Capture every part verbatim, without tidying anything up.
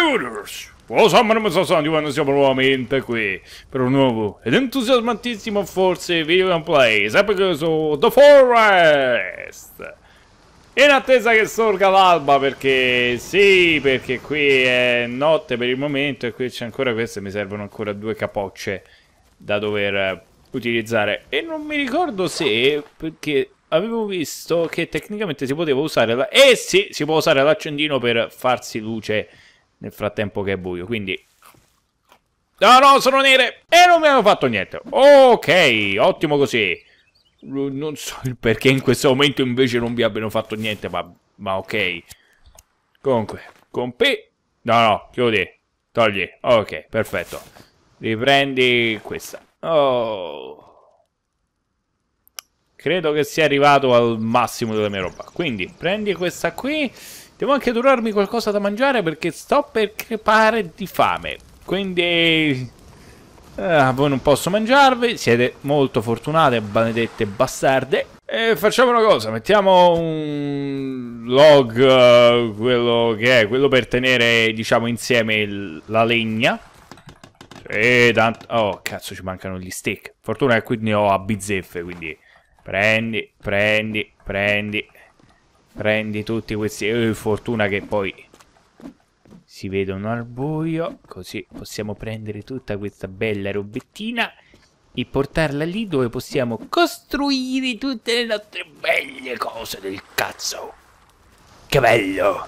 Gamers! Siamo nuovamente qui per un nuovo ed entusiasmantissimo forse video gameplay, sempre che su The Forest! In attesa che sorga l'alba, perché sì, perché qui è notte per il momento e qui c'è ancora queste, mi servono ancora due capocce da dover utilizzare. E non mi ricordo se, perché avevo visto che tecnicamente si poteva usare la... Eh sì, si può usare l'accendino per farsi luce nel frattempo che è buio, quindi... No, no, sono nere! E non mi hanno fatto niente. Ok, ottimo così. Non so il perché in questo momento invece non vi abbiano fatto niente, ma, ma ok. Comunque, con P... No, no, chiudi. Togli. Ok, perfetto. Riprendi questa. Oh... Credo che sia arrivato al massimo della mia roba. Quindi, prendi questa qui. Devo anche durarmi qualcosa da mangiare perché sto per crepare di fame. Quindi... Eh, voi non posso mangiarvi. Siete molto fortunate, maledette bastarde. E facciamo una cosa. Mettiamo un log, uh, quello che è, quello per tenere, diciamo, insieme il, la legna. E tanto... Oh, cazzo, ci mancano gli steak. Fortuna che qui ne ho a bizzeffe, quindi... Prendi, prendi, prendi, prendi tutti questi... Eh, fortuna che poi si vedono al buio, così possiamo prendere tutta questa bella robettina e portarla lì dove possiamo costruire tutte le nostre belle cose del cazzo. Che bello!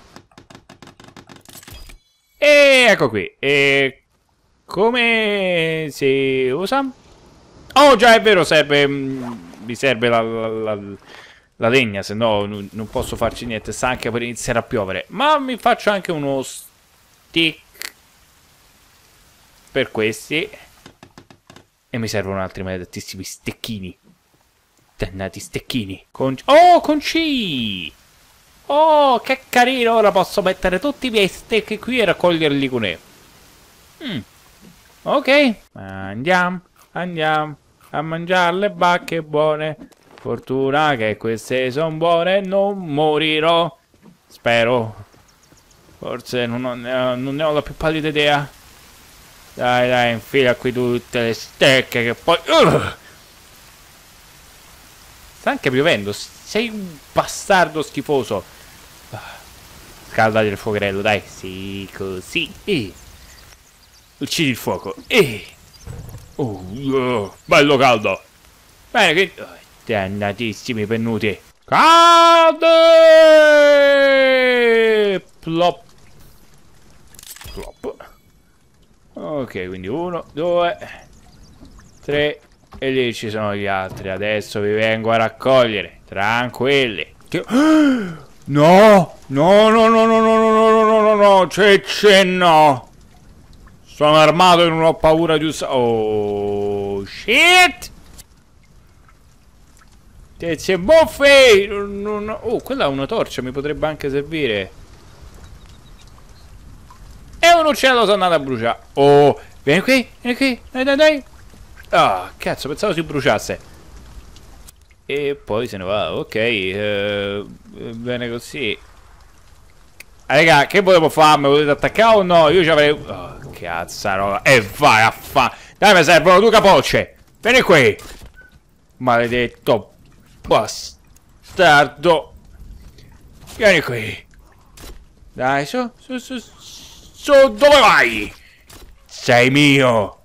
E ecco qui. E come si usa? Oh, già, è vero, serve... Mi serve la, la, la, la legna, se no non, non posso farci niente. Sta anche per iniziare a piovere. Ma mi faccio anche uno stick per questi. E mi servono altri maledettissimi stecchini. Dannati stecchini. Con... Oh, con C! Oh, che carino! Ora posso mettere tutti i miei steak qui e raccoglierli con E. Mm. Ok, andiamo, andiamo a mangiare le bacche buone. Fortuna che queste sono buone, non morirò. Spero. Forse non, ho, non ne ho la più pallida idea. Dai, dai, infila qui tutte le stecche che poi... Uh! Sta anche piovendo. Sei un bastardo schifoso. Scaldate il fuocherello, dai. Sì, così. E... uccidi il fuoco. E... Oh, uh, bello caldo. Bene, che... Oh, dannatissimi pennuti. Calde! Plop. Plop. Ok, quindi uno, due, tre. E lì ci sono gli altri. Adesso vi vengo a raccogliere. Tranquilli. Che... No! No, no, no, no, no, no, no, no, no, no. C'è, c'è, no. Sono armato e non ho paura di usare... Oh, shit! Tizie buffe! Non... Oh, quella è una torcia, mi potrebbe anche servire. E un uccello sono andato a bruciare. Oh, vieni qui, vieni qui, dai, dai, dai. Ah, oh, cazzo, pensavo si bruciasse. E poi se ne va, ok. Uh, bene così. Ah, raga, che volevo fare? Mi volete attaccare o no? Io ci avrei... Oh, cazzarola. E vai a fa... Dai, mi servono due capocce. Vieni qui. Maledetto bastardo. Vieni qui. Dai, su, su, su, su, dove vai? Sei mio.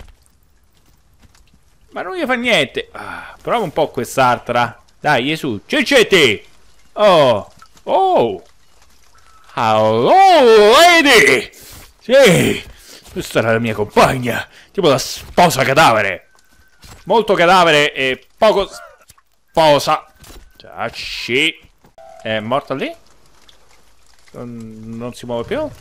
Ma non gli fa niente. Ah, prova un po' quest'altra. Dai, Gesù. Ciccetti. Oh. Oh. Hello, lady! Sì, questa era la mia compagna, tipo la sposa cadavere. Molto cadavere e poco sposa. Giaci. È morta lì? Non, non si muove più?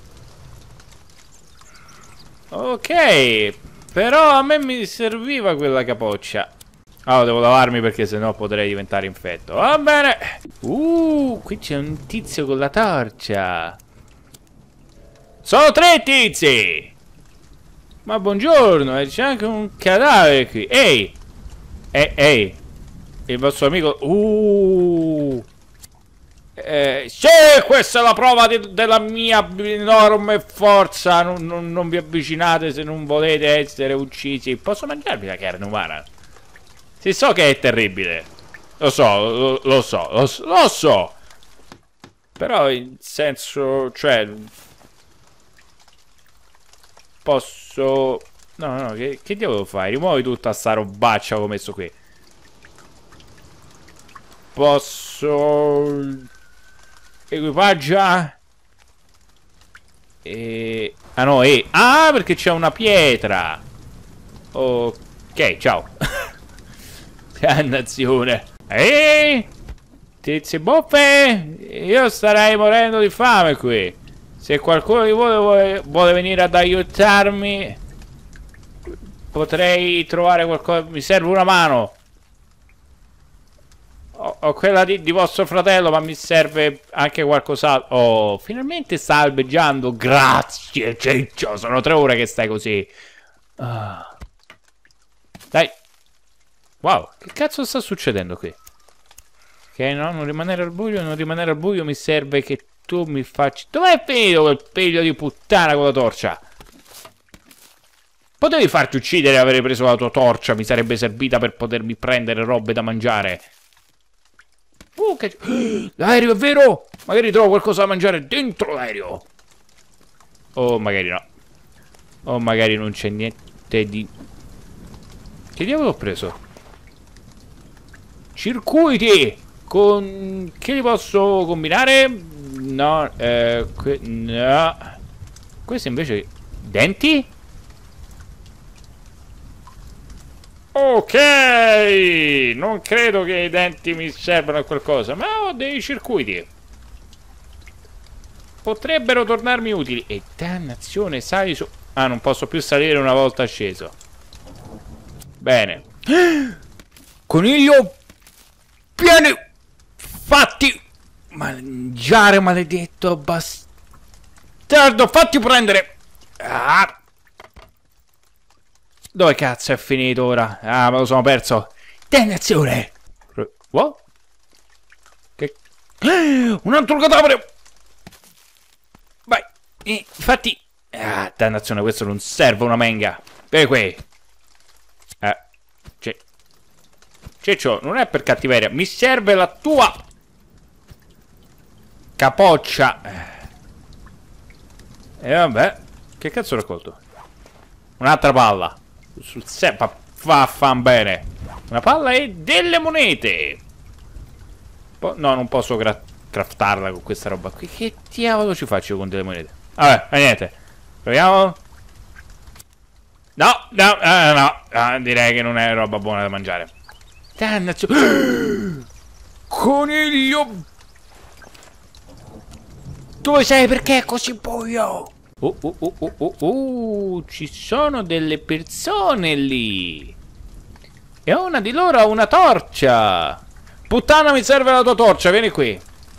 Ok, però a me mi serviva quella capoccia. Oh, devo lavarmi perché sennò potrei diventare infetto. Va bene. Uh, qui c'è un tizio con la torcia. Sono tre tizi. Ma buongiorno, e c'è anche un cadavere qui. Ehi. Ehi, ehi. Il vostro amico... Uh. Eh, sì, questa è la prova di, della mia enorme forza. Non, non, non vi avvicinate se non volete essere uccisi. Posso mangiarmi la carne umana? Sì, so che è terribile. Lo so, lo, lo so, lo, lo so. Però in senso, cioè... Posso... No, no, che, che devo fare? Rimuovi tutta sta robaccia che ho messo qui. Posso... Equipaggia. E... Ah no, e... Ah, perché c'è una pietra. Ok, ciao. Dannazione. Ehi, tizi buffe. Io starei morendo di fame qui. Se qualcuno di voi vuole, vuole venire ad aiutarmi, potrei trovare qualcosa. Mi serve una mano. Ho, ho quella di, di vostro fratello, ma mi serve anche qualcos'altro. Oh, finalmente sta albeggiando. Grazie, Ciccio. Sono tre ore che stai così. Ah. Dai. Wow, che cazzo sta succedendo qui? Ok, no, non rimanere al buio, non rimanere al buio. Mi serve che tu mi facci... Dov'è finito quel figlio di puttana con la torcia? Potevi farti uccidere e aver preso la tua torcia. Mi sarebbe servita per potermi prendere robe da mangiare. Uh, che... L'aereo, è vero? Magari trovo qualcosa da mangiare dentro l'aereo. O magari no. O magari non c'è niente di... Che diavolo ho preso? Circuiti! Con... Che li posso combinare? No, eh... Que... No. Questo invece... Denti? Ok, non credo che i denti mi servano a qualcosa, ma ho dei circuiti. Potrebbero tornarmi utili. E dannazione, sali su... Ah, non posso più salire una volta sceso. Bene. Coniglio! Vieni! Fatti mangiare, maledetto bastardo! Fatti prendere! Ah! Dove cazzo è finito ora? Ah, me lo sono perso. Dannazione! What? Che... Un altro cadavere! Vai! Infatti... Ah, dannazione, questo non serve una menga. Vieni qui. Eh... C'è... Ciccio, non è per cattiveria. Mi serve la tua... capoccia. E vabbè. Che cazzo ho raccolto? Un'altra palla. Sul sepa fa fan bene. Una palla e delle monete. Po no, non posso craftarla con questa roba qui. Che diavolo ci faccio con delle monete? Vabbè, ma niente. Proviamo. No, no, no, no. Ah, direi che non è roba buona da mangiare. Dannazione. Coniglio. Dove sei? Perché è così buio? Oh, oh, oh, oh, oh, oh, ci sono delle persone lì. E una di loro ha una torcia. Puttana, mi serve la tua torcia, vieni qui.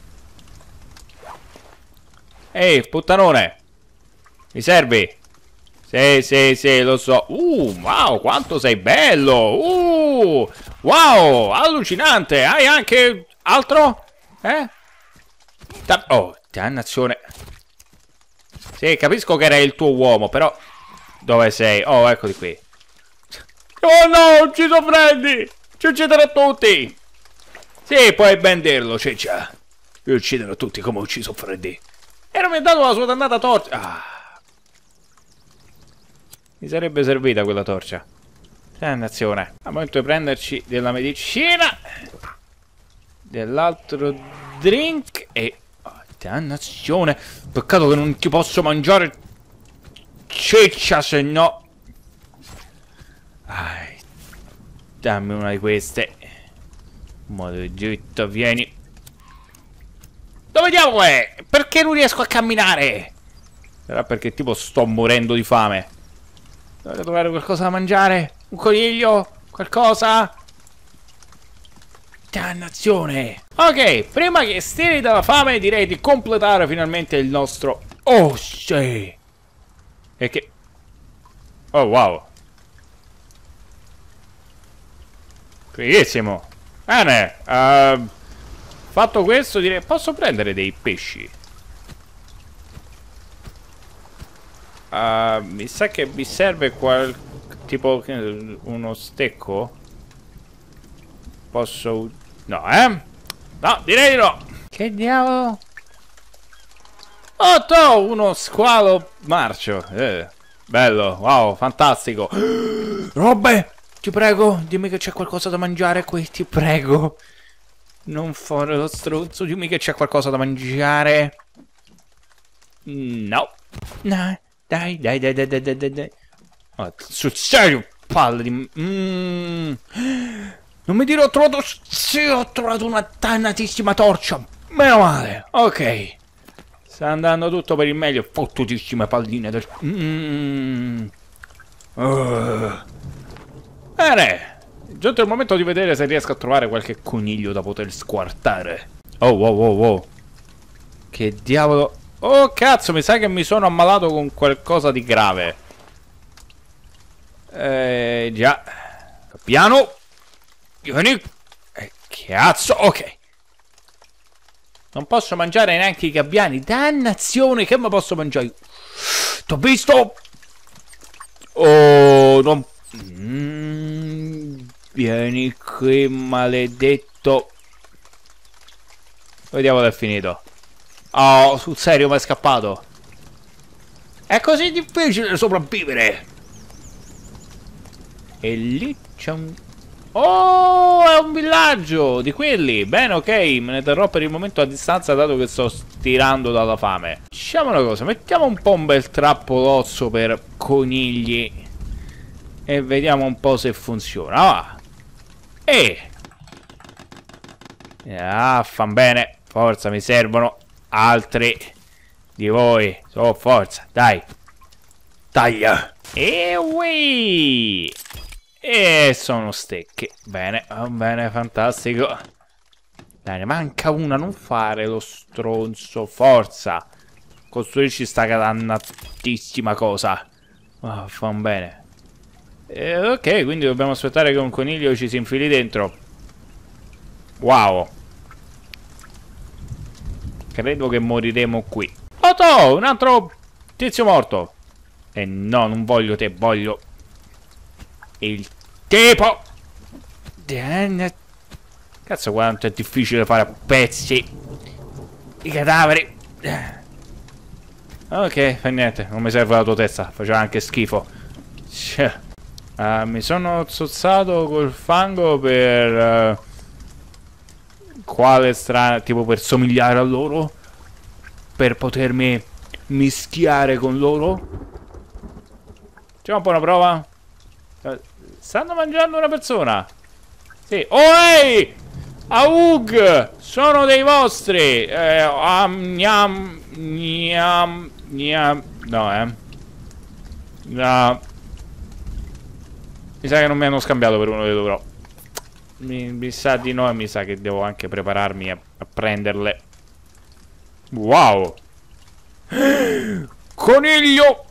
Ehi, puttanone. Mi servi? Sì, sì, sì, lo so. Uh, wow, quanto sei bello. Uh, wow, allucinante. Hai anche altro? Eh? Da oh, dannazione. Sì, capisco che era il tuo uomo, però... Dove sei? Oh, eccoli qui. Oh no, ucciso Freddy! Ci ucciderò tutti! Sì, puoi ben dirlo, ciccia. Mi uccidono tutti come ho ucciso Freddy. E non mi ha dato la sua dannata torcia. Ah. Mi sarebbe servita quella torcia. Dannazione. A momento di prenderci della medicina. Dell'altro drink. E... Oh, dannazione. Peccato che non ti posso mangiare. Ciccia, se no... Ai, dammi una di queste. Maledetto, vieni. Dove diavolo è? Perché non riesco a camminare? Sarà perché tipo sto morendo di fame. Devo trovare qualcosa da mangiare. Un coniglio? Qualcosa? Dannazione. Ok, prima che stiri dalla fame direi di completare finalmente il nostro... Oh sì. E che... Oh wow. Fighissimo. Bene. Uh, Fatto questo, direi, posso prendere dei pesci? Uh, mi sa che mi serve qual... tipo uno stecco. Posso... no, eh? No, direi di no. Che diavolo? Oh, to, uno squalo marcio. Eh, bello, wow, fantastico. Robbe, ti prego, dimmi che c'è qualcosa da mangiare qui, ti prego. Non fare lo stronzo, dimmi che c'è qualcosa da mangiare. No. No, dai, dai, dai, dai, dai, dai, dai. Oh, sul serio, palle di... Mm. Non mi dire ho trovato... sì, ho trovato una dannatissima torcia. Meno male, ok. Sta andando tutto per il meglio. Fottutissime palline del... Mm. Uh. Bene. È giunto il momento di vedere se riesco a trovare qualche coniglio da poter squartare. Oh, wow, wow, wow. Che diavolo... oh, cazzo, mi sa che mi sono ammalato con qualcosa di grave. Eh, già. Piano. Vieni. Eh, cazzo, ok. Non posso mangiare neanche i gabbiani. Dannazione, che mi posso mangiare? T'ho visto? Oh, non... Mm, vieni qui, maledetto. Vediamo se è finito. Oh, sul serio mi è scappato. È così difficile sopravvivere. E lì c'è un... oh, è un villaggio di quelli. Bene, ok, me ne terrò per il momento a distanza dato che sto stirando dalla fame. Facciamo una cosa, mettiamo un po' un bel trappolozzo per conigli e vediamo un po' se funziona. Va. E ah, fan bene. Forza, mi servono altri di voi. So, forza, dai. Taglia. E ui. E sono stecche. Bene, va bene, fantastico. Dai, ne manca una, non fare lo stronzo. Forza. Costruirci sta dannatissima cosa. Oh, fa un bene. E, ok, quindi dobbiamo aspettare che un coniglio ci si infili dentro. Wow. Credo che moriremo qui. Oh, un altro tizio morto. E no, non voglio te, voglio il tipo. Cazzo, quanto è difficile fare a pezzi i cadaveri. Ok, fa niente, non mi serve la tua testa, faceva anche schifo. Uh, mi sono zozzato col fango per... Uh, quale strana, tipo per somigliare a loro, per potermi mischiare con loro. Facciamo un po' una prova. Stanno mangiando una persona. Sì. Oh, ehi! Aug! Sono dei vostri. Eh, um, gnam, gnam, gnam. No, eh. No. Mi sa che non mi hanno scambiato per uno che dovrò. Mi, mi sa di no e mi sa che devo anche prepararmi a, a prenderle. Wow. Coniglio.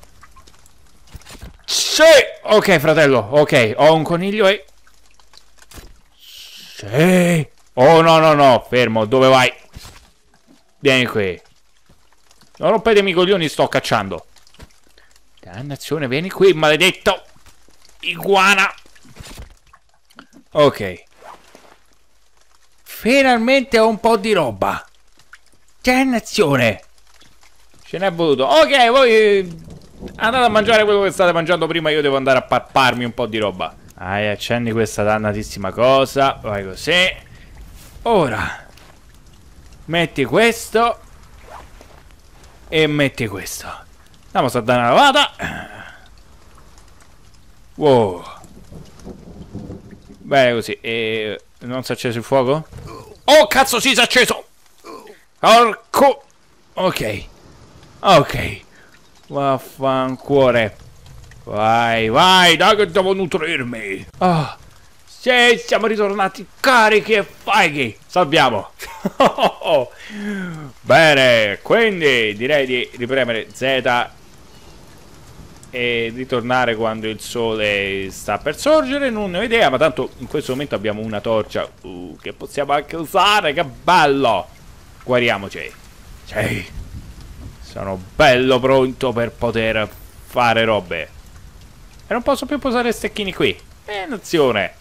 Sì. Ok, fratello. Ok, ho un coniglio e... sì. Oh, no, no, no. Fermo, dove vai? Vieni qui. Non rompetemi i coglioni, sto cacciando. Dannazione, vieni qui, maledetto. Iguana. Ok. Finalmente ho un po' di roba. Dannazione. Ce n'è voluto. Ok, voi andate a mangiare quello che state mangiando prima. Io devo andare a papparmi un po' di roba. Dai, accendi questa dannatissima cosa. Vai così. Ora metti questo e metti questo. Andiamo a dare una lavata. Wow. Bene così. E... non si è acceso il fuoco? Oh cazzo, sì, si è acceso. Porco. Ok. Ok. Vaffancuore. Vai, vai, dai che devo nutrirmi. Oh. Sì, siamo ritornati carichi e faghi. Salviamo. Bene, quindi direi di ripremere Z e ritornare quando il sole sta per sorgere, non ne ho idea, ma tanto in questo momento abbiamo una torcia uh, che possiamo anche usare, che bello! Guariamoci. Sì. Sono bello pronto per poter fare robe. E non posso più posare stecchini qui. Eh, nazione.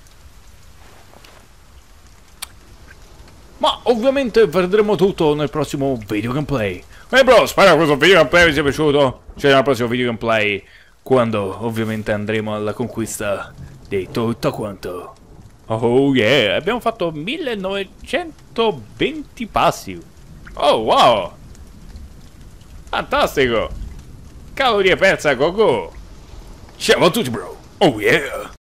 Ma ovviamente vedremo tutto nel prossimo video gameplay. E bro, spero che questo video gameplay vi sia piaciuto. Ci vediamo al prossimo video gameplay, quando ovviamente andremo alla conquista di tutto quanto. Oh yeah, abbiamo fatto millenovecentoventi passi. Oh wow. Fantastico. Calorie perse a go go. Ciao a tutti bro. Oh yeah.